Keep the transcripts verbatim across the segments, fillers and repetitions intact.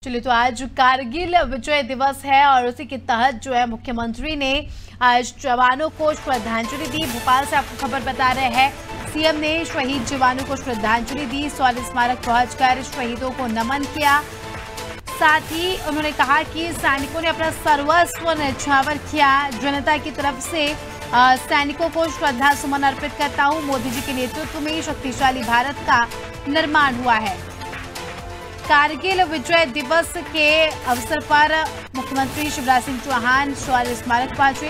चलिए, तो आज कारगिल विजय दिवस है और उसी के तहत जो है मुख्यमंत्री ने आज जवानों को श्रद्धांजलि दी। भोपाल से आपको खबर बता रहे हैं, सीएम ने शहीद जवानों को श्रद्धांजलि दी, शौर्य स्मारक पहुंचकर शहीदों को नमन किया। साथ ही उन्होंने कहा कि सैनिकों ने अपना सर्वस्व न्यौछावर किया। जनता की तरफ से आ, सैनिकों को श्रद्धा सुमन अर्पित करता हूं। मोदी जी के नेतृत्व में शक्तिशाली भारत का निर्माण हुआ है। कारगिल विजय दिवस के अवसर पर मुख्यमंत्री शिवराज सिंह चौहान शौर्य स्मारक पहुंचे।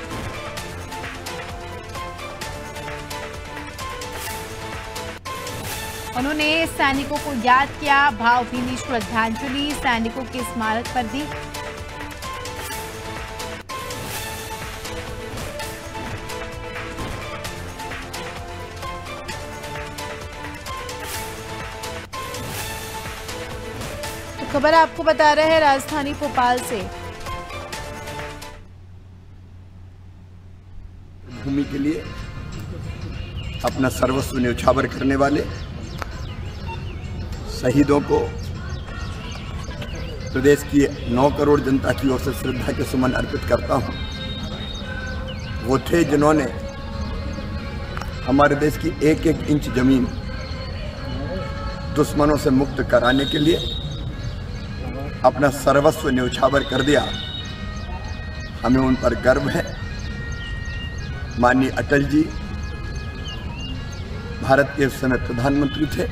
उन्होंने सैनिकों को याद किया, भावभीनी श्रद्धांजलि सैनिकों के स्मारक पर दी। खबर आपको बता रहे हैं राजधानी भोपाल से। भूमि के लिए अपना सर्वस्व न्यौछावर करने वाले शहीदों को प्रदेश की नौ करोड़ जनता की ओर से श्रद्धा के सुमन अर्पित करता हूं। वो थे जिन्होंने हमारे देश की एक एक इंच जमीन दुश्मनों से मुक्त कराने के लिए अपना सर्वस्व न्यौछावर कर दिया। हमें उन पर गर्व है। माननीय अटल जी भारत के उस समय प्रधानमंत्री थे।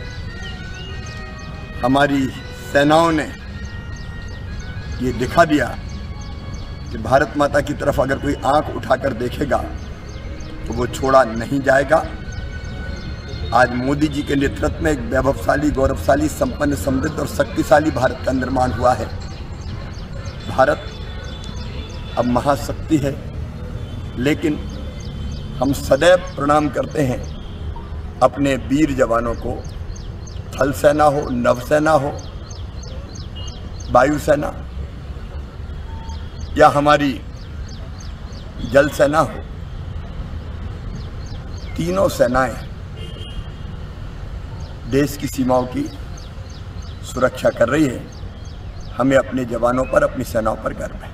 हमारी सेनाओं ने ये दिखा दिया कि भारत माता की तरफ अगर कोई आंख उठाकर देखेगा तो वो छोड़ा नहीं जाएगा। आज मोदी जी के नेतृत्व में एक वैभवशाली, गौरवशाली, संपन्न, समृद्ध और शक्तिशाली भारत का निर्माण हुआ है। भारत अब महाशक्ति है, लेकिन हम सदैव प्रणाम करते हैं अपने वीर जवानों को। थल सेना हो, नवसेना हो, वायुसेना या हमारी जल सेना हो, तीनों सेनाएं देश की सीमाओं की सुरक्षा कर रही है। हमें अपने जवानों पर, अपनी सेनाओं पर गर्व है।